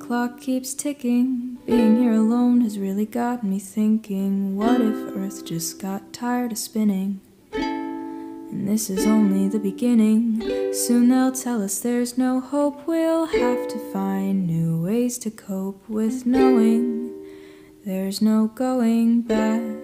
clock keeps ticking. Being here alone has really got me thinking, what if Earth just got tired of spinning? And this is only the beginning. Soon they'll tell us there's no hope. We'll have to find new ways to cope with knowing there's no going back.